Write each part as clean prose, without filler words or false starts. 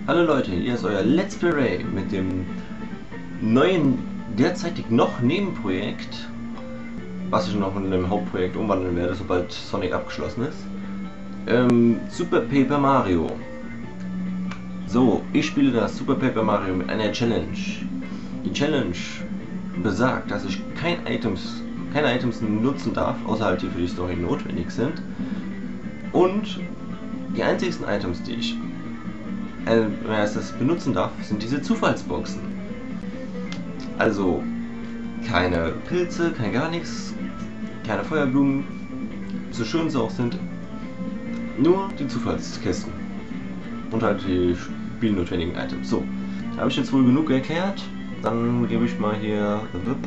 Hallo Leute, hier ist euer Let's Play mit dem neuen, derzeitig noch Nebenprojekt, was ich noch in dem Hauptprojekt umwandeln werde, sobald Sonic abgeschlossen ist. Super Paper Mario. So, ich spiele das Super Paper Mario mit einer Challenge. Die Challenge besagt, dass ich keine Items nutzen darf, außer halt die für die Story notwendig sind. Und die einzigsten Items, die ich benutzen darf, sind diese Zufallsboxen. Also keine Pilze, kein gar nichts, keine Feuerblumen, so schön sie auch sind, nur die Zufallskisten und halt die spielnotwendigen Items. So, habe ich jetzt wohl genug erklärt, dann gebe ich mal hier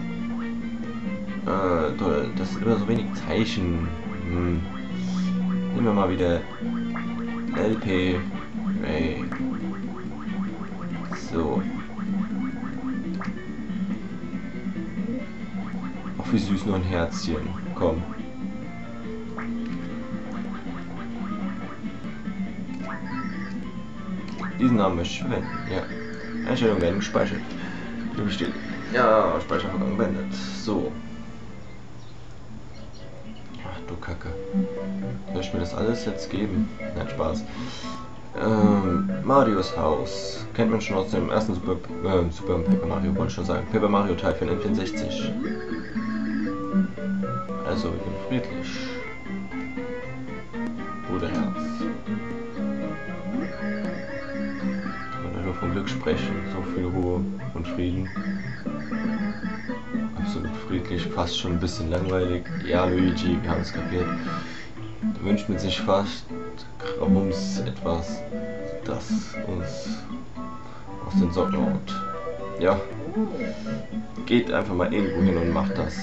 toll, das ist immer so wenig Zeichen. Nehmen wir mal wieder LP. Ray. So. Ach, wie süß, nur ein Herzchen. Komm. Diesen Namen möchte ich verwenden. Ja. Einstellung werden gespeichert. Ja, Speichervorgang beendet. So. Ach du Kacke. Soll ich mir das alles jetzt geben? Nein, Spaß. Marios Haus. Kennt man schon aus dem ersten Super Paper Mario, wollte ich schon sagen. Paper Mario Teil für den N64. Also, friedlich. Bruderherz. Kann man nur vom Glück sprechen. So viel Ruhe und Frieden. Absolut friedlich, fast schon ein bisschen langweilig. Ja, Luigi, wir haben es kapiert. Da wünscht man sich fast etwas, das uns aus den Socken haut. Ja, geht einfach mal irgendwo hin und macht das.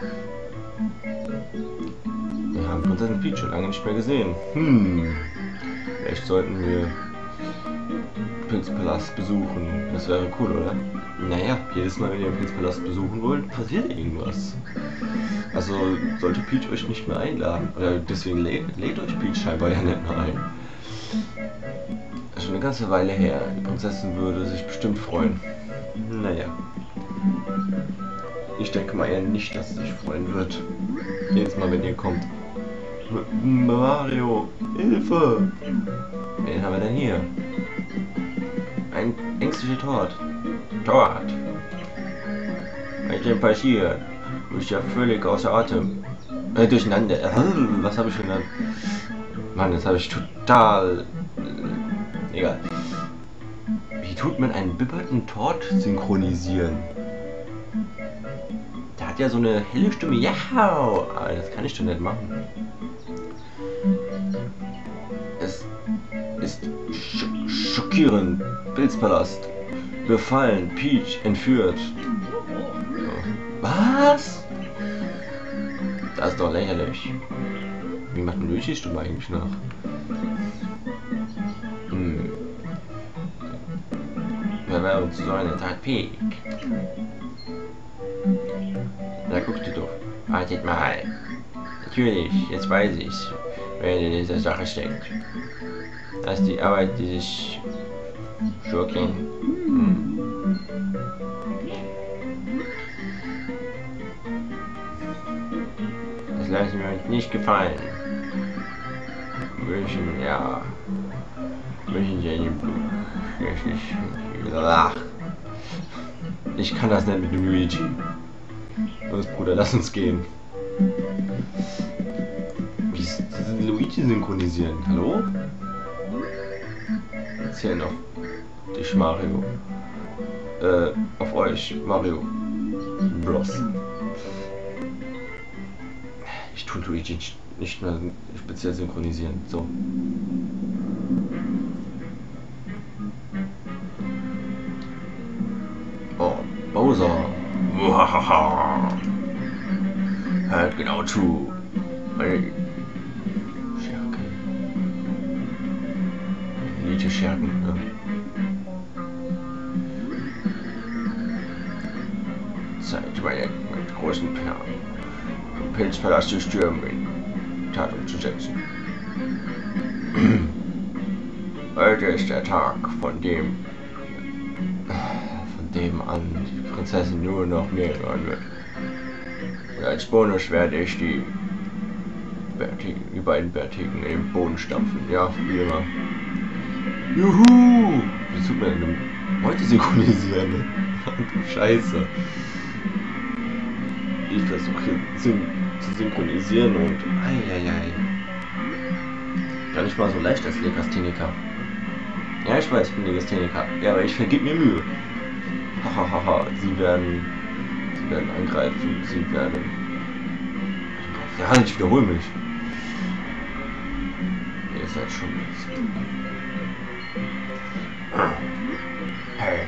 Wir haben Prinzessin Peach schon lange nicht mehr gesehen. Vielleicht sollten wir Pilzpalast besuchen. Das wäre cool, oder? Naja, jedes Mal, wenn ihr den Pilzpalast besuchen wollt, passiert irgendwas. Also sollte Peach euch nicht mehr einladen. Oder deswegen lädt euch Peach scheinbar ja nicht mehr ein. Das ist schon eine ganze Weile her. Die Prinzessin würde sich bestimmt freuen. Naja. Ich denke mal eher nicht, dass sie sich freuen wird. Jedes Mal, wenn ihr kommt. Mario, Hilfe! Wen haben wir denn hier? Ein ängstlicher Tod. Was ist denn passiert? Du bist ja völlig außer Atem. Durcheinander. Was habe ich genannt? Mann, das habe ich total... egal. Wie tut man einen bibberten Tod synchronisieren? Der hat ja so eine helle Stimme. Ja, aber das kann ich doch nicht machen. Es ist schockierend. Pilzpalast. Befallen. Peach entführt. Was? Das ist doch lächerlich. Wie macht ein Luigi Stimme eigentlich nach? Wer wäre uns so eine Taktik? Na, guck dir doch. Wartet mal. Natürlich, jetzt weiß ich, wer in dieser Sache steckt. Das ist die Arbeit, die sich Schurken. Das lassen wir uns nicht gefallen. Möchten sie in den Blut. Ich kann das nicht mit dem Luigi. Los, Bruder, lass uns gehen. Wie ist Luigi synchronisieren? Hallo? Erzähl noch. Dich, Mario. Auf euch, Mario Bros. Ich tue Luigi nicht mehr speziell synchronisieren. So. Oh, Bowser. Hört genau zu. Hey. Scherke. Elite Scherken, ne? Zeit, meine großen Pilzpalast zu stürmen, in Tat umzusetzen. Heute ist der Tag, von dem an die Prinzessin nur noch mir gehören wird. Und als Bonus werde ich die beiden Bärtigen in den Boden stampfen. Ja, wie immer. Juhu! Wie tut man denn heute synchronisieren? Ne? Scheiße. Ich versuche hier zu synchronisieren und eieiei. Gar nicht mal so leicht als Legastheniker. Ja, ich weiß, ich bin Legastheniker. Ja, aber ich vergib mir Mühe. Hahaha, sie werden angreifen, sie werden... Ja, ich wiederhole mich. Ihr seid schon jetzt. Hey.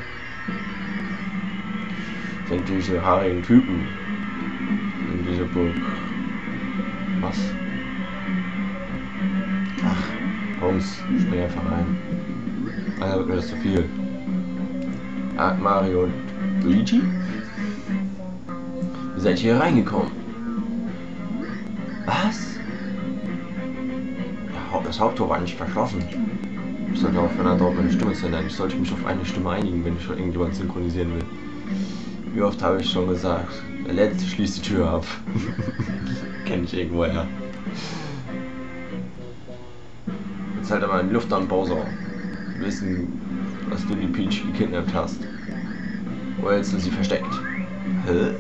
Sind diese haarigen Typen in dieser Burg. Was? Ach, Holmes, spring einfach rein. Also wird mir das zu viel. Mario und Luigi? Ihr seid hier reingekommen. Was? Ja, das Haupttor war nicht verschlossen. Ich sollte aufhören, dort meine Stimme zu ändern. Ich sollte mich auf eine Stimme einigen, wenn ich schon irgendjemand synchronisieren will. Wie oft habe ich schon gesagt, der Letzte schließt die Tür ab. Kenn ich irgendwoher. Jetzt halt aber in Luft an Bowser. Wissen, dass du die Peach gekidnappt hast. Wo hältst du sie versteckt? Hä?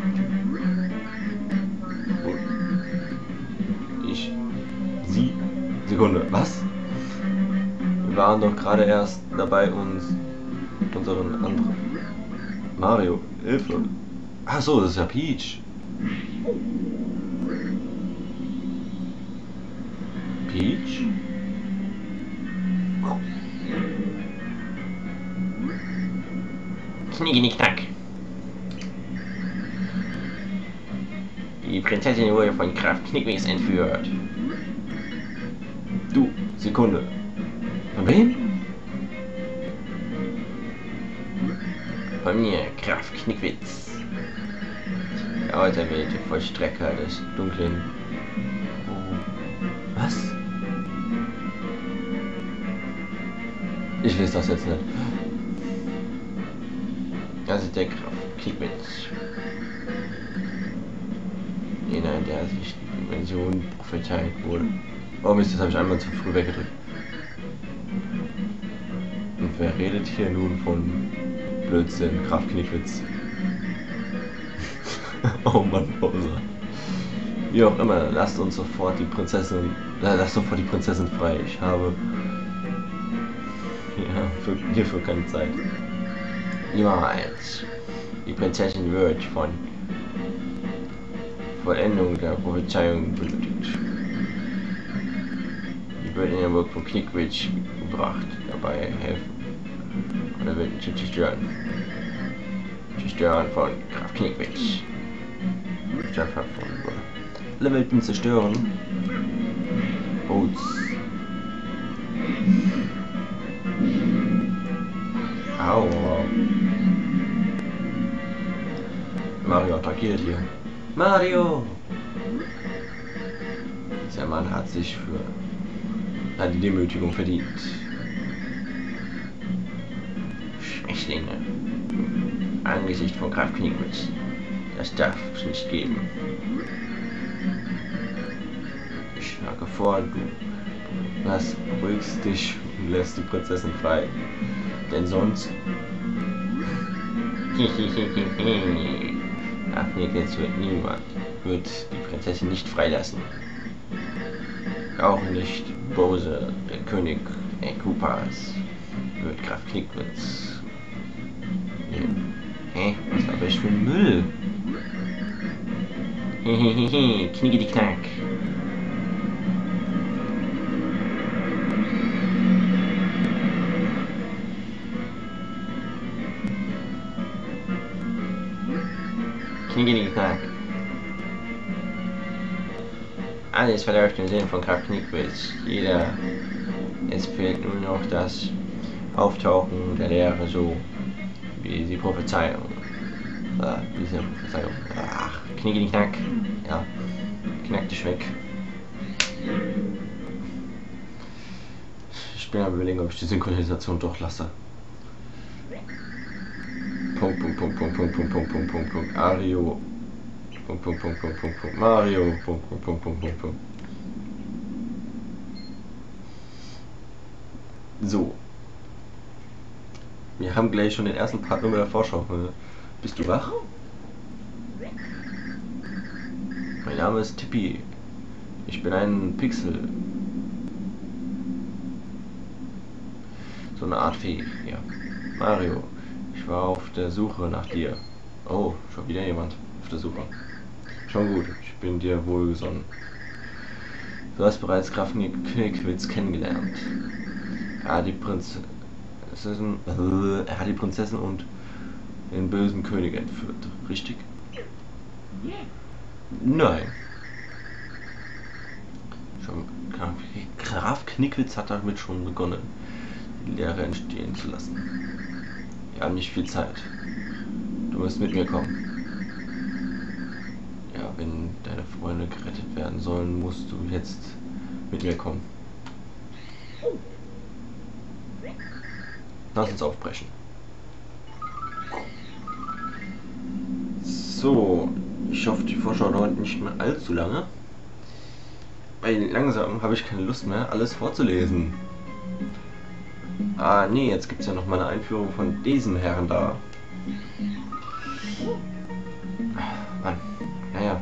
Sekunde, was? Wir waren doch gerade erst dabei, unseren anderen... Mario, Hilfe! Ach so, das ist ja Peach. Peach? Knick. Die Prinzessin wurde von Graf Knickwitz entführt. Du, Sekunde. Von wem? Von mir, Graf Knickwitz. Der auserwählte Vollstrecker des dunklen... Was? Ich weiß das jetzt nicht. Das ist der Graf Knickwitz. Jener, in der sich die Dimension prophezeit wurde. Oh Mist, das habe ich einmal zu früh weggedrückt. Und wer redet hier nun von Blödsinn? Graf Knickwitz. Oh Mann, Bowser. Wie auch immer, lasst sofort die Prinzessin frei. Ich habe hierfür keine Zeit. Niemals. Die Prinzessin wird von Vollendung der Prophezeiung benötigt. Die wird in der Burg von Knickwitz gebracht, dabei helfen. Oder wird zu zerstören. Zerstören von Graf Knickwitz. Alle Welten zerstören. Boots. Au. Mario attackiert hier. Mario! Dieser Mann hat die Demütigung verdient. Schwächlinge. Angesichts von Graf Knickwitz. Das darf es nicht geben. Ich schlage vor, du beruhigst dich und lässt die Prinzessin frei. Denn sonst... Graf Knickwitz wird die Prinzessin nicht freilassen. Auch nicht Bowser, der König der Koopas, wird Graf Knickwitz nehmen. Hä? Was habe ich für Müll? Hehehe, knickedi knack. Knickedi knack. Alles verläuft im Sinn von Graf Knickwitz. Es fehlt nur noch das Auftauchen der Lehre, so wie die Prophezeiung. Diese Prophezeiung. Ach, knickedi knack. Ja, knack dich weg. Ich bin am Überlegen, ob ich die Synchronisation doch lasse. Punkt, Punkt, Punkt, Punkt, Punkt, Punkt, Punkt, Punkt, Punkt, Punkt, Ario. Punkt, Punkt, Punkt, Punkt, Punkt, Punkt, Mario. Punkt, Punkt, Punkt, Punkt, Punkt, Punkt. So. Wir haben gleich schon den ersten Part nur mit der Vorschau. Bist du wach? Mein Name ist Tippi. Ich bin ein Pixel. So eine Art Fee, ja. Mario, ich war auf der Suche nach dir. Oh, schon wieder jemand auf der Suche. Schon gut, ich bin dir wohlgesonnen. Du hast bereits Graf Knickwitz kennengelernt. Er hat die Prinzessin und den bösen König entführt, richtig? Nein. Schon, Graf Knickwitz hat damit schon begonnen, die Lehre entstehen zu lassen. Wir haben nicht viel Zeit. Du musst mit mir kommen. Ja, wenn deine Freunde gerettet werden sollen, musst du jetzt mit mir kommen. Lass uns aufbrechen. So, ich hoffe, die Vorschau dauert nicht mehr allzu lange. Weil langsam habe ich keine Lust mehr, alles vorzulesen. Ah, nee, jetzt gibt es ja noch mal eine Einführung von diesem Herrn da. Mann, naja.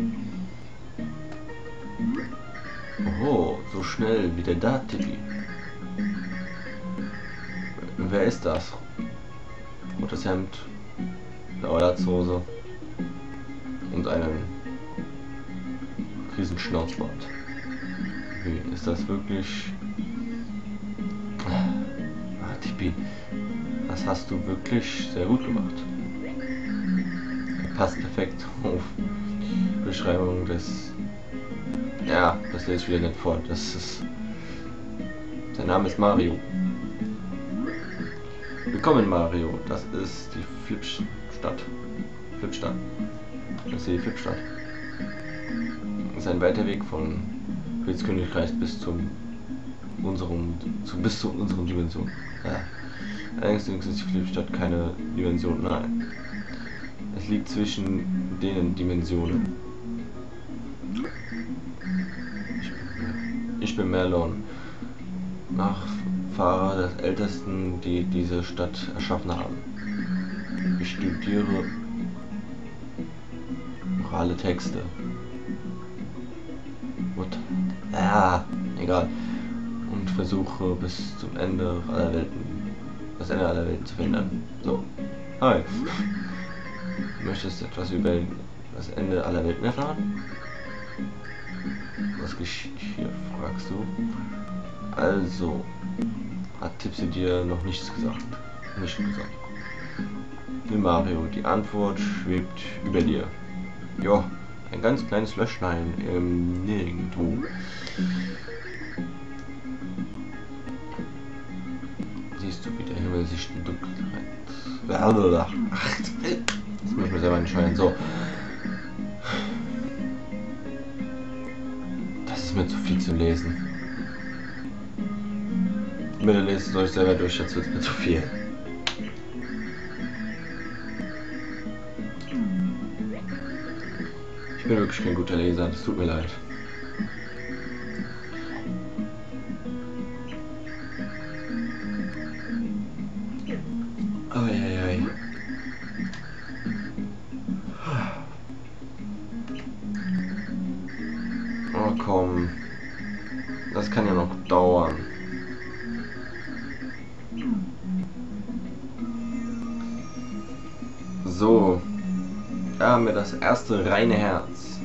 Oho, so schnell wie der da, Tippi. Wer ist das? Rotes Hemd, blaue Latzhose und einen riesen Schnauzbart. Wie, ist das wirklich... Ah, Tippi, das hast du wirklich sehr gut gemacht. Passt perfekt auf die Beschreibung des... Ja, das lese ich wieder nicht vor. Das ist... Sein Name ist Mario. Willkommen, Mario. Das ist die Flipstadt. Flipstadt. Das ist die Flipstadt. Das ist ein weiter Weg von Pilzkönigreich bis zu unserem Dimension. Ja. Allerdings ist die Flipstadt keine Dimension, nein. Es liegt zwischen den Dimensionen. Ich bin Merlon, Nachfahre des Ältesten, die diese Stadt erschaffen haben. Ich studiere orale Texte. What? Ah, egal. Und versuche bis zum Ende aller Welten, das Ende aller Welten zu verhindern. So. Hi. Du möchtest etwas über das Ende aller Welten erfahren? Was geschieht hier, fragst du? Also, hat Tipsy dir noch nichts gesagt? Nicht gesagt. Nee, Mario, die Antwort schwebt über dir. Jo, ein ganz kleines Löschlein im Nirgendwo. Siehst du, wie der Himmel sich in Dunkelheit... Ach, das muss ich mir selber entscheiden. So. Das ist mir zu viel zu lesen. Bitte lest es euch selber durch, jetzt wird es mir zu viel. Ich bin wirklich kein guter Leser, das tut mir leid. Eieiei. Oh komm. Das kann ja noch dauern. So. Da haben wir das erste reine Herz.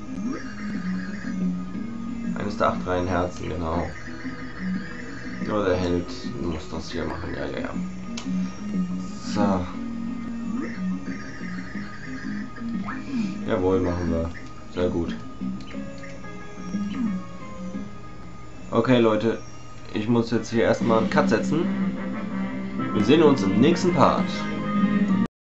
Eines der 8 reinen Herzen, genau. Nur der Held muss das hier machen, ja. So. Jawohl, machen wir. Sehr gut. Okay, Leute. Ich muss jetzt hier erstmal einen Cut setzen. Wir sehen uns im nächsten Part.